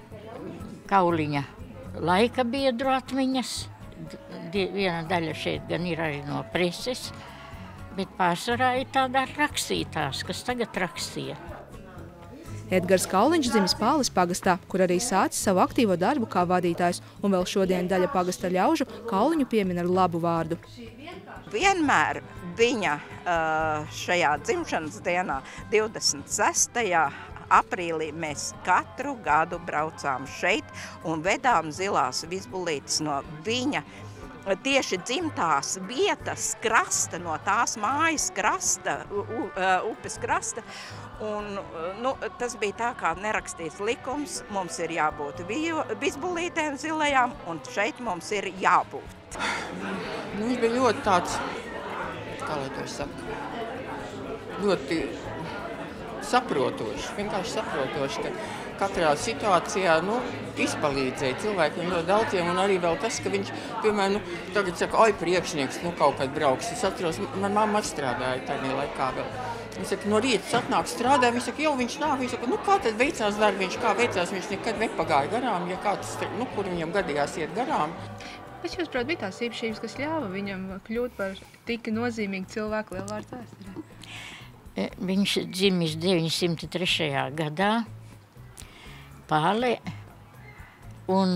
Speaker 18: Kauliņa laika biedru atmiņas. Viena daļa šeit gan ir arī no preses, bet pārsvarā ir tādā rakstītās, kas tagad rakstīja.
Speaker 17: Edgars Kauliņš dzimis Pāles pagastā, kur arī sācis savu aktīvo darbu kā vadītājs, un vēl šodien daļa pagasta ļaužu Kauliņu piemin ar labu vārdu.
Speaker 19: Vienmēr viņa šajā dzimšanas dienā, 26. aprīlī, mēs katru gadu braucām šeit un vedām zilās vizbulītes no viņa tieši dzimtās vietas krasta, no tās mājas krasta, upes krasta. Un, tas bija tā kā nerakstīts likums, mums ir jābūt vizbulītēm zilajām, un šeit mums ir jābūt.
Speaker 20: Viņš bija ļoti tāds, kā lai to saka, ļoti saprotoši, vienkārši saprotoši, ka katrā situācijā izpalīdzēja cilvēkiem ļoti daudziem, un arī vēl tas, ka viņš, piemēram, tagad saka, oi, priekšnieks, kaut kad brauks. Es atceros, man mamma strādāja tajā laikā vēl. Viņš saka, no rītas atnāk strādāja, viņš saka, jau viņš nāk, viņš saka, kā tad veicās darbiņš, kā veicās, viņš nekad nepagāja garām, ja kāds, kur viņam gadījās iet garām.
Speaker 17: Bet jūs, prāt, bija tās īpašības, kas ļāva viņam kļūt par tik nozīmīgu cilvēku Lielvārdes vēsturē?
Speaker 18: Viņš dzimis 903. gadā Pālē un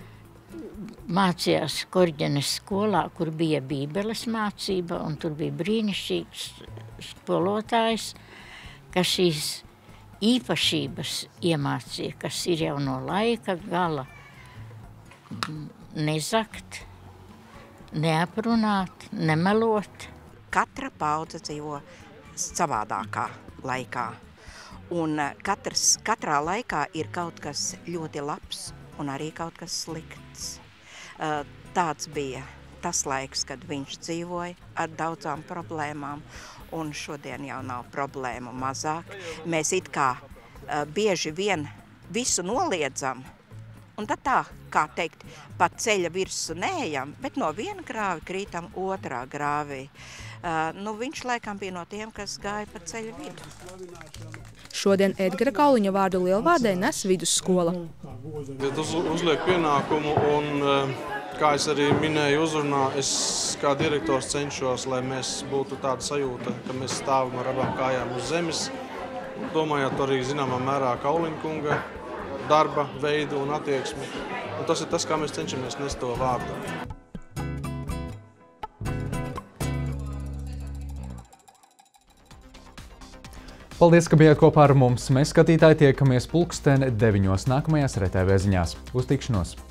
Speaker 18: mācījās Korģenes skolā, kur bija bībeles mācība, un tur bija brīnišķīgs skolotājs, kas šīs īpašības iemācīja, kas ir jau no laika gala nezakt, neaprunāt, nemelot.
Speaker 19: Katra paudze dzīvo savādākā laikā. Un katrā laikā ir kaut kas ļoti labs un arī kaut kas slikts. Tāds bija tas laiks, kad viņš dzīvoja ar daudzām problēmām, un šodien jau nav problēmu mazāk. Mēs it kā bieži vien visu noliedzam, un tad tā, kā teikt, pa ceļa virsu neejam, bet no viena grāvi krītam otrā grāvī. Viņš laikam bija no tiem, kas gāja pa ceļa vidu.
Speaker 17: Šodien Edgara Kauliņa vārdu Lielvārdē nes vidusskola.
Speaker 27: Uzliek pienākumu un, kā es arī minēju uzrunā, es kā direktors cenšos, lai mēs būtu tāda sajūta, ka mēs stāvam ar abām kājām uz zemes, domājot arī zināmā mērā Kauliņa kunga darba veidu un attieksmi. Un tas ir tas, kā mēs cenšamies nest to vārdu.
Speaker 1: Paldies, ka bijāt kopā ar mums. Mēs, skatītāji, tiekamies 9:00 nākamajās RTV ziņās. Uz tikšanos!